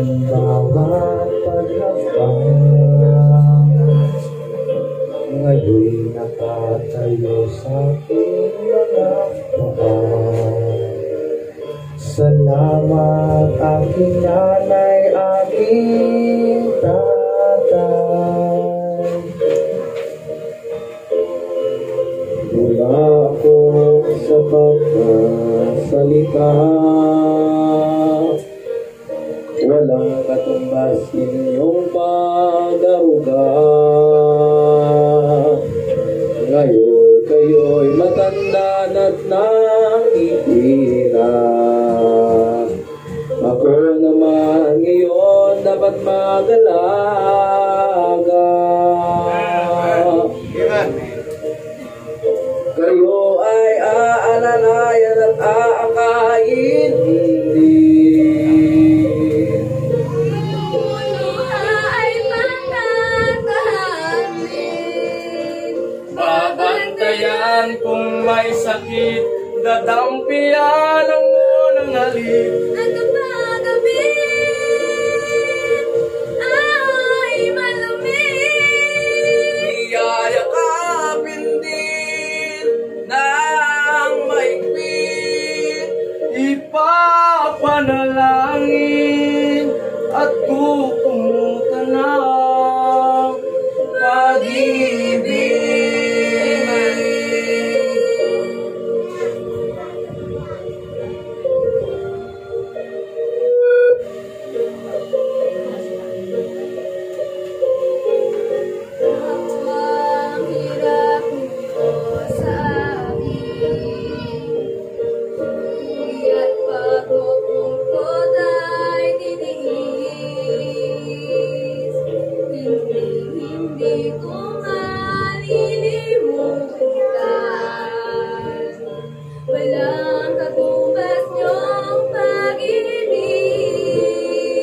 ng bawat paglabang. Ngayon'y nakatayo sa aking mga paa. Salamat aking nanay, aking tatay. Wala ako sa pagkasalita, walang katumbas inyong pag-aruga. Ngayon kayo'y matanda na't nakitira. Ako naman ngayon dapat mag-alaga. Kayo ay aalalayan at aakain din. Ay patatahanin. Babantayan kung may sakit, dadampian ang unang halik. At kapag gabi ay malamig, Iyayakapin din ng maigpit, ipapanalangin at kukumutan ng pag-ibig. ang hirap nito sa akin. At pagkukumpod ay tiniis. Hindi ko malilimutan. Walang katumbas niyong pag-ibig.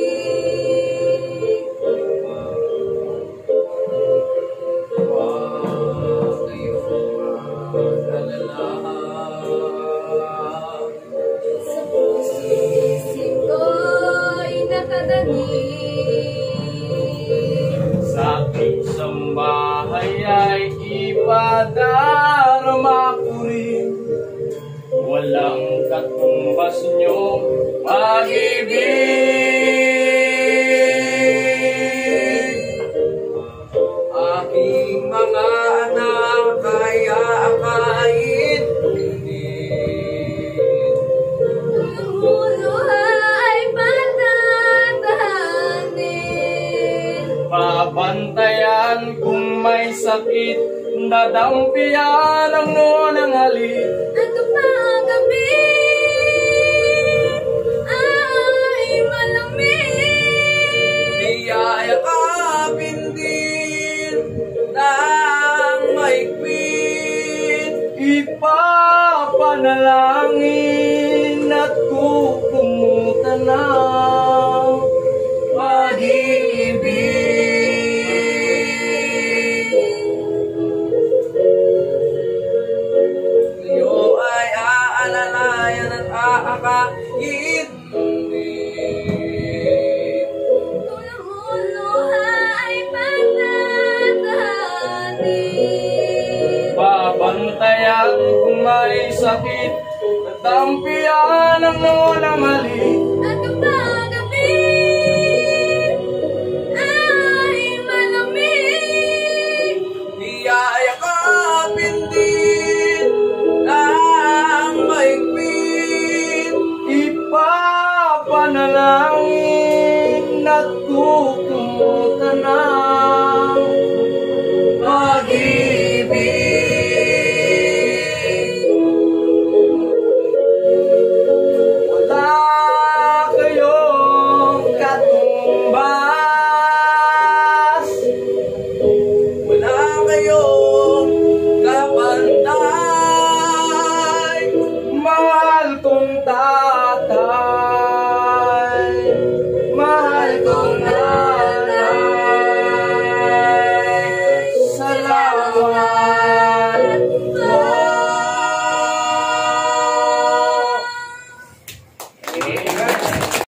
Sa puso-isip ko'y nakadangin. Sa isang bahay ay ipadarama ko rin, walang katumbas niyong pag-ibig. Aking mga anak ay aakain din. Ulo ay patatahanin. Babantayan kung may sakit, dadampian ang unang halik. At kapag gabi ay malamig, Iyayakapin din ng maigpit, ipapanalangin at kukumutan ng pag-ibig. Kayo ay aalalayan at aakain din. ulo ay patatahanin. Babantayan kung may sakit, dadampian ang unang halik. At kapag gabi ay malamig, Iyayakapin din ng maigpit, ipapanalangin at kukumutan